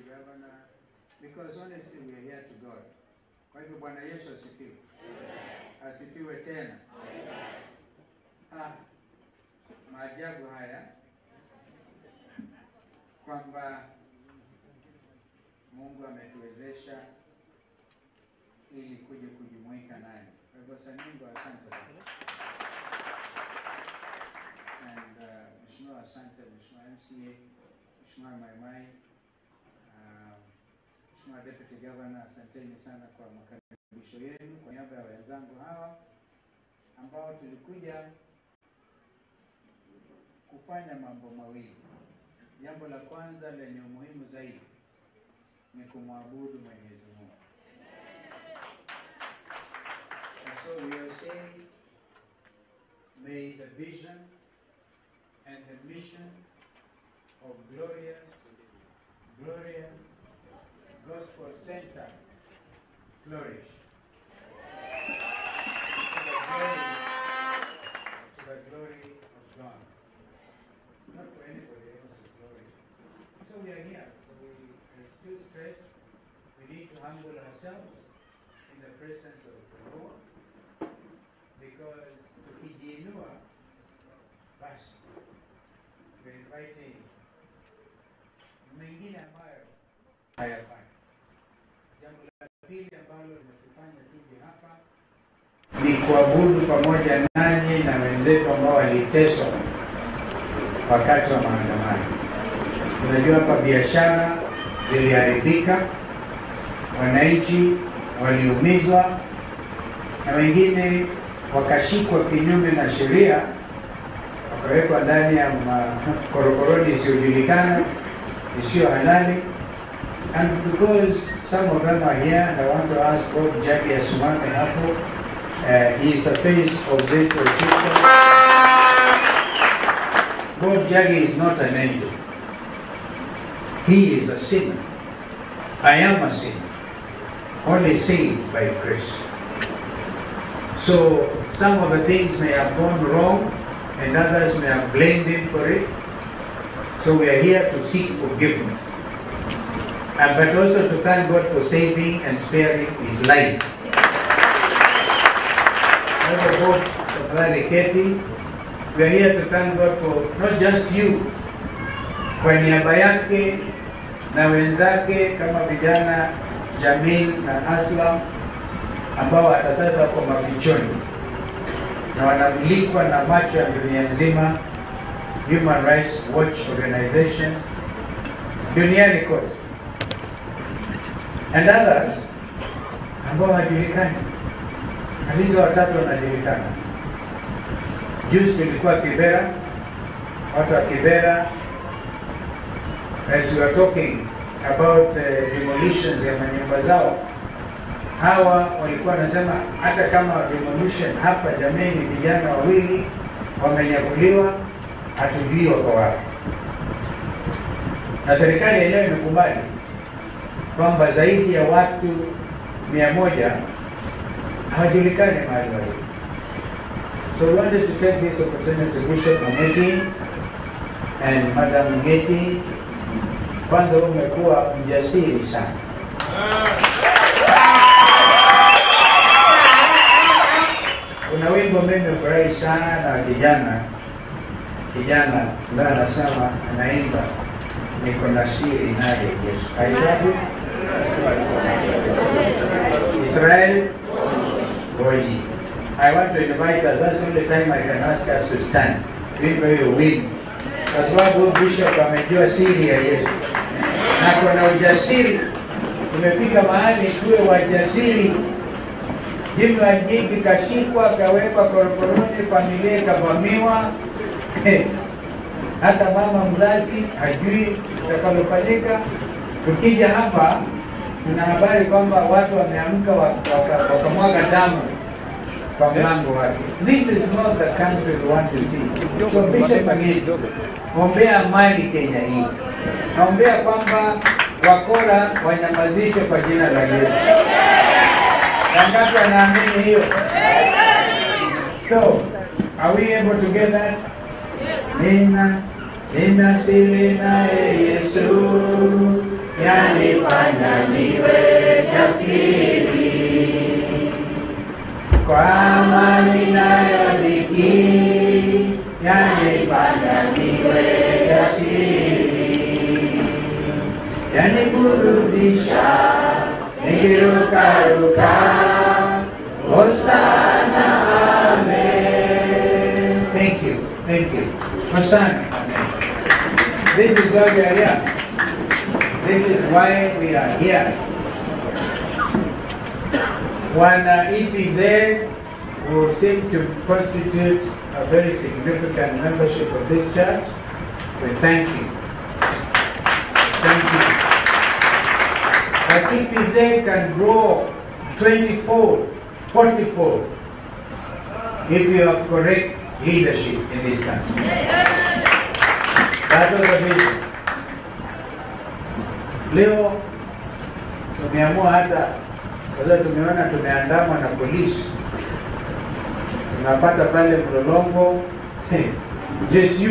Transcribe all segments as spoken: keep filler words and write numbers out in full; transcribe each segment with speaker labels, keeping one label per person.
Speaker 1: governor, because honestly we are here to God. Kwa hivyo Bwana Yesu asifiwe. Amen. Asifiwe tena. Amen. Ah, maajabu haya kwamba Mungu ametuwezesha ili kuja kujumuika naye. Kwa hivyo Saningo, asante sana. And uh, Mheshimiwa asante, Mheshimiwa M C A, Mheshimiwa Maimai, uh, Mheshimiwa Deputy Governor, asanteni sana kwa makaribisho yenu. Kwa niaba ya wenzangu hawa ambao tulikuja kufanya mambo mawili. Jambo la kwanza lenye umuhimu zaidi ni kumwabudu Mwenyezi Mungu. And so we are saying, may the vision and the mission of glorious, glorious gospel center flourish. To the glory, to the glory of God. Not for anybody else's glory. So we are here. So we are still stressed. We need to humble ourselves in the presence of the Lord. Because tukijiinua, basi we are inviting mengine ambayo hayafanya. Jambo la pili ambalo limetufanya tuje hapa ni kuabudu pamoja nanyi na wenzetu ambao waliteswa wakati wa maandamano. Unajua hapa biashara ziliharibika, wananchi waliumizwa, na wengine wakashikwa kinyume na sheria, wakawekwa ndani ya korokoroni isiyojulikana, isiyo halali. And because some of them are here, and I want to ask Bob Jackie Asumame hapo, uh, he is a face of this system. Bob Jackie is not an angel. He is a sinner. I am a sinner, only saved by grace. So some of the things may have gone wrong, and others may have blamed him for it. So we are here to seek forgiveness, uh, but also to thank God for saving and sparing his life. We are here to thank God for not just you, kwa niaba yake na wenzake kama vijana Jamil na Aslam ambao hata sasa kwa mafichoni na wanamulikwa na macho ya dunia nzima, Human Rights Watch organizations duniani kote, and others ambao hajulikani. Alizo watatu wanajulikana. Juzi tulikuwa Kibera, watu wa Kibera, as we were talking about uh, demolitions ya manyumba zao, hawa walikuwa nasema hata kama demolition hapa jameni vijana wawili wamenyakuliwa, hatujui wako wapi. Na serikali yenyewe imekubali kwamba zaidi ya watu mia moja hawajulikani mahali walipo. So we wanted to take this opportunity, Bishop Mumeti and Madam Ngeti, kwanza umekuwa mjasiri sana. Kuna wimbo mimi nimefurahi sana na kijana, kijana ndio anasema, anaimba niko na siri naye Yesu. Aitwaje? Israel Boyi. I want to invite us, that's the only time I can ask us to stand. Wimbo hiyo wimbo. Kwa sababu Bishop amejua siri ya Yesu. Na kuna ujasiri, tumefika mahali tuwe wajasiri. Jumla nyingi kashikwa, kawekwa korokoroni, familia ikavamiwa. Hata mama mzazi hajui itakalofanyika. Tukija hapa tuna habari kwamba watu wameamka wakamwaga damu kwa mlango wake. This is not the country we want to see. So Bishop Mageti, ombea amani Kenya hii. Naombea kwamba wakora wanyamazishwe kwa jina la Yesu. Wangapi wanaamini hiyo? So, are we able to get that? Nina, nina siri na Yesu, yani yanifanya niwe jasiri, kwa amani ninayodhiki yanifanya niwe jasiri, yaniburudisha nikirukaruka, Hosana, amen. Thank you, thank you. Hosana, amen. This is why we are here. This is why we are here. Wana E P Z will seek to constitute a very significant membership of this church. We thank you. Thank you. But E P Z can grow twenty-fold, forty-fold if you have correct leadership in this country. That was the vision. Leo tumeamua hata kwa sababu tumeona tumeandamwa na polisi, tunapata pale Mlolongo Jesu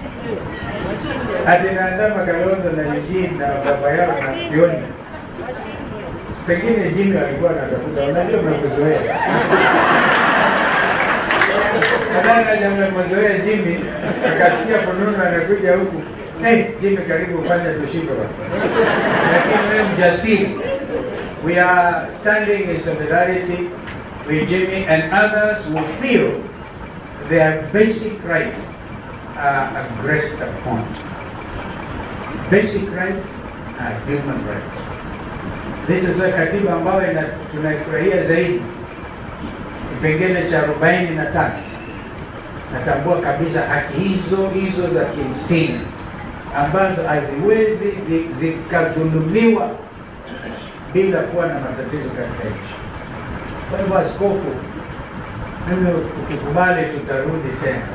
Speaker 1: hadi naandama Kalonzo na Eugene na baba yao na Kioni. Pengine Jimmy alikuwa anatafuta, unajua mnakuzoea. Kadana jamaa mmezoea Jimmy, akasikia fununu anakuja huku. Hey, Jimmy karibu ufanye tushike baba. Lakini wewe mjasiri. We are standing in solidarity with Jimmy and others who feel their basic rights are aggressed upon. Basic rights are human rights. This is a katiba ambayo tunaifurahia zaidi. Kipengele cha arobaini na tatu natambua kabisa haki hizo hizo za kimsingi ambazo haziwezi zikadhulumiwa bila kuwa na matatizo katika nchi. Kwa hivyo askofu, mimi ukikubali tutarudi tena.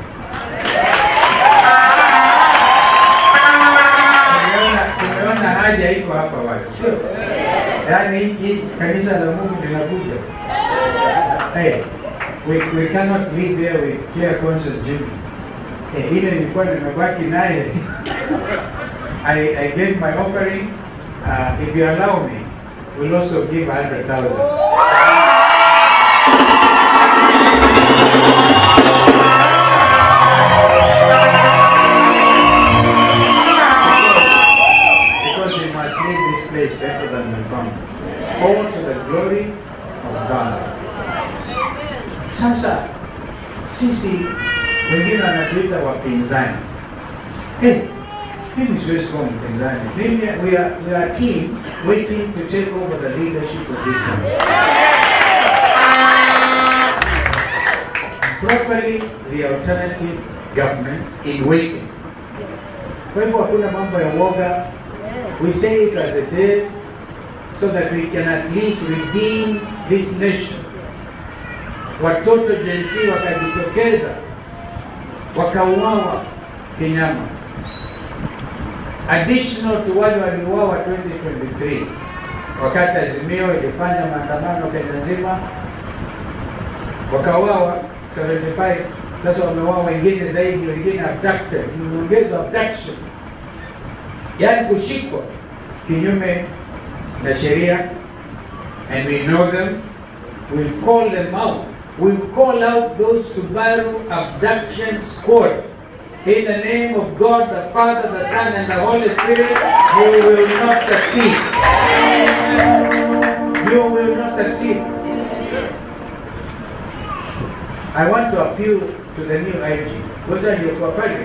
Speaker 1: Tumeona haja iko hapa wazi, sio? Yaani hii kanisa la Mungu linakuja. Hey, we, we cannot live there with clear conscience, Jimmy. Hey, ile nilikuwa nimebaki naye. I, I gave my offering. Uh, if you allow me, we'll also give a hundred thousand. Because we must leave this place better than we found. All to the glory of God. Sasa, sisi wengine wanatuita wapinzani. Hey, mimi siwezi kuwa mpinzani. Mimi, we are, we are a team waiting to take over the leadership of this country. Properly, the alternative government in waiting. Kwa hivyo hakuna mambo ya woga. We say it as it is so that we can at least redeem this nation. Watoto jinsi wakajitokeza wakauawa kinyama, additional to wale waliuawa twenty twenty-three wakati Azimio ilifanya maandamano Kenya nzima, wakauawa seventy-five. Sasa wameuawa wengine zaidi, wengine abducted, imeongezwa abduction, yaani kushikwa kinyume na sheria. And we know them, we'll call them out. We call out those Subaru abduction squad. In the name of God, the Father, the Son, and the Holy Spirit, you will not succeed. You will not succeed. I want to appeal to the new I G. What's that you're for public?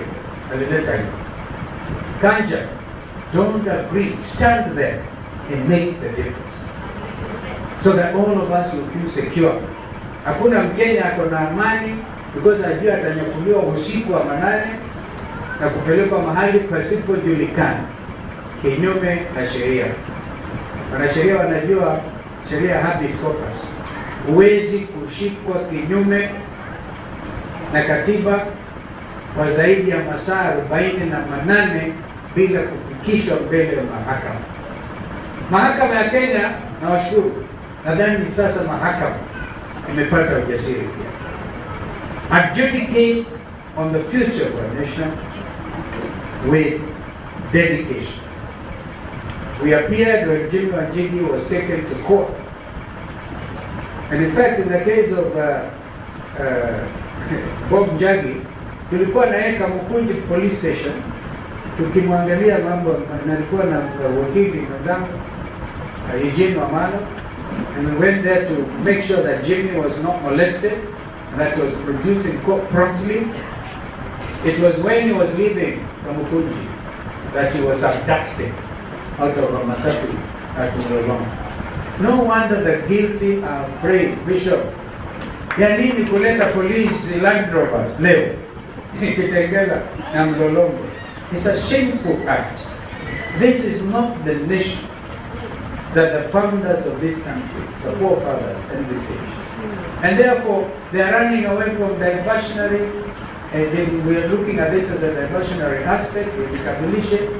Speaker 1: Kanja, don't agree. Stand there and make the difference. So that all of us will feel secure. Hakuna Mkenya ako na amani because ajua atanyakuliwa usiku wa manane na kupelekwa mahali pasipojulikana kinyume na sheria. Wanasheria wanajua sheria habeas corpus. Huwezi kushikwa kinyume na katiba kwa zaidi ya masaa arobaini na manane bila kufikishwa mbele ya mahakama. Mahakama ya Kenya, na washukuru, nadhani sasa mahakama imepata ujasiri pia. Adjudicate on the future of our nation with dedication. We appeared when Jimmy Wanjigi was taken to court. And in fact, in the case of uh, uh, Bob Njagi, tulikuwa naye Kamukunji police station, tukimwangalia mambo, nalikuwa na wakili mwenzangu, uh, Eugene Wamalo, and we went there to make sure that Jimmy was not molested, and that was produced in court promptly. It was when he was leaving Kamukunji that he was abducted out of a matatu at Mlolongo. No wonder the guilty are afraid, Bishop. Ya nini kuleta police Land Rovers leo Kitengela na Mlolongo? It's a shameful act. This is not the nation that the founders of this country, the forefathers, envisaged. And therefore, they are running away from diversionary. And then we are looking at this as a diversionary aspect, with the Kabulishe.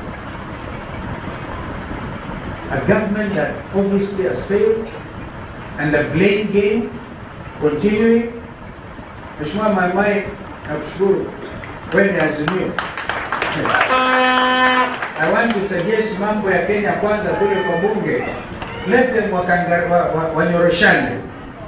Speaker 1: A government that obviously has failed, and the blame game continuing. Mheshimiwa Maimai, nakushukuru wewe ni Azimio. I want to suggest mambo ya Kenya kwanza kule kwa bunge, let them wanyoroshane,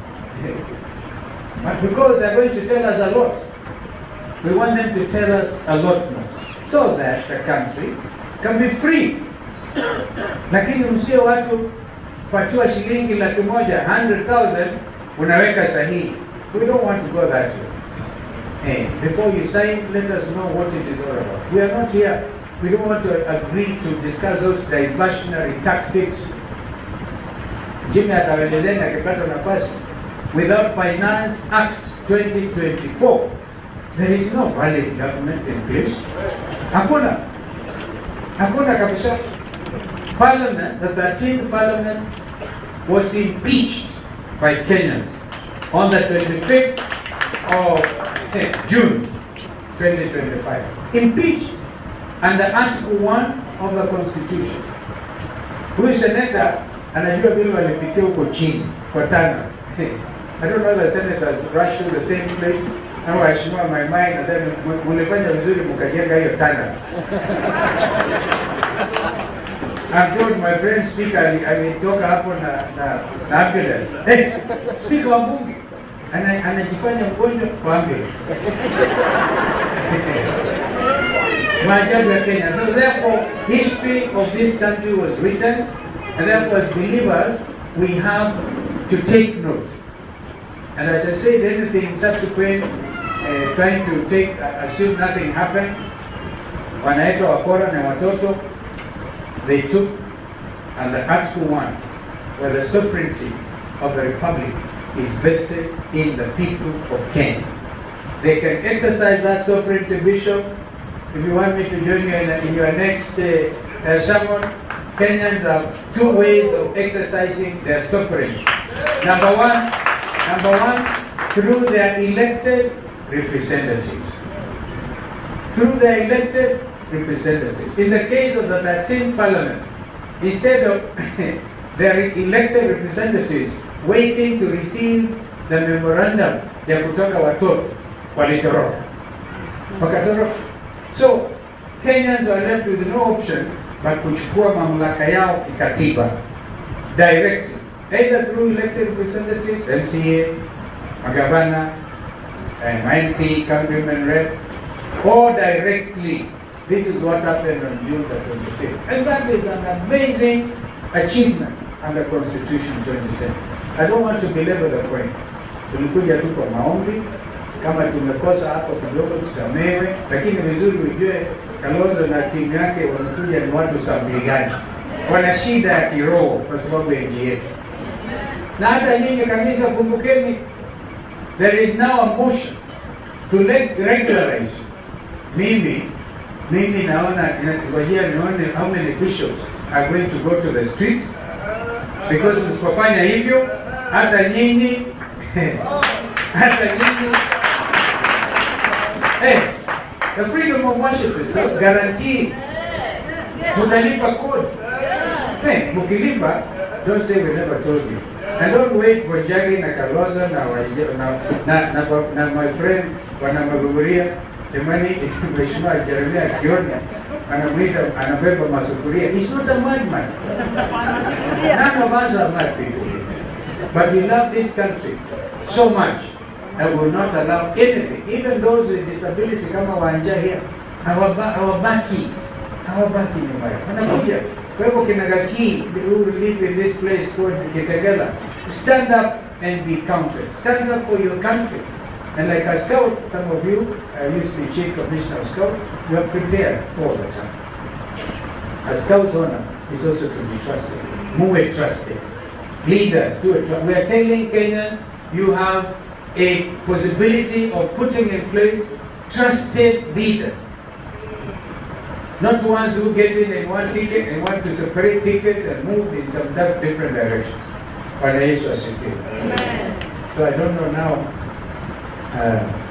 Speaker 1: because they're going to tell us a lot. We want them to tell us a lot more, so that the country can be free. Lakini msio watu patiwa shilingi laki moja, one hundred thousand, unaweka sahihi. We don't want to go that way. Hey, before you sign, let us know what it is all about. We are not here. We don't want to agree to discuss those diversionary tactics. Jimmy ataelezea akipata nafasi. Without Finance Act twenty twenty-four, there is no valid government in place. Hakuna. Hakuna kabisa. Parliament, the thirteenth Parliament, was impeached by Kenyans on the twenty-fifth of June twenty twenty-five. Impeached under Article one of the Constitution. Huyu seneta anajua vile walipitia huko chini kwa Tana. I don't know the senators rush to the same place. Now I should know my mind, and then mulifanya vizuri mkajenga hiyo Tana. I've told my friend speaker, alitoka hapo na, na, na ambulance. Hey, speaker wa bunge, anajifanya mgonjwa kwa ambulance. Maajabu ya Kenya. So therefore, history of this country was written, and therefore as believers, we have to take note. And as I said, anything subsequent, uh, trying to take, uh, assume nothing happened, wanaitwa wakora na watoto, they took under Article one, where the sovereignty of the Republic is vested in the people of Kenya. They can exercise that sovereignty, Bishop. If you want me to join you in, in your next uh, uh, sermon, Kenyans have two ways of exercising their sovereignty. Number one, number one, through their elected representatives. Through their elected representatives. In the case of the thirteenth Parliament, instead of their elected representatives waiting to receive the memorandum ya kutoka watoto, walitoroka. Wakatoroka. So, Kenyans were left with no option but kuchukua mamlaka yao kikatiba directly, either through elected representatives, M C A, magavana, M M P, countryman rep, or directly. This is what happened on June the twenty-fifth. And that is an amazing achievement under Constitution twenty ten. I don't want to belabor the point. Tulikuja tu kwa maombi, kama tumekosa hapo kidogo tusamewe, lakini vizuri ujue Kalonzo na timu yake wanakuja ni watu sabli gani. Wana shida ya kiroho kwa sababu ya nchi yetu. Na hata nyinyi kanisa kumbukeni, there is now a motion to regularize. Mimi Mimi naona inatujia nione how many bishops are going to go to the streets, because msipofanya hivyo hata nyinyi hata nyinyi hey, the freedom of worship is guaranteed. Mutalipa code. Hey, mukilipa, don't say we never told you. And don't wait for Njagi na Kalonzo na, na, na, na, na my friend wana Maguguria. Temani, Mheshimiwa Jeremia akiona anamwita anabeba masufuria. He's not a madman. None of us are mad people. But we love this country so much that we will not allow anything, even those with disability kama Wanja here, hawabaki, hawabaki nyumbani. Wanakuja. Kwa hivyo kinagaki, who live in this place called Kitengela, stand up and be counted. Stand up for your country. And like a scout, some of you, I used to be chief commissioner of scout, you are prepared all the time. A scout's honor is also to be trusted. Muwe trusted. Leaders, do it. We are telling Kenyans, you have a possibility of putting in place trusted leaders. Not ones who get in and one ticket and want to separate tickets and move in some different directions. Amen. So I don't know now. Uh,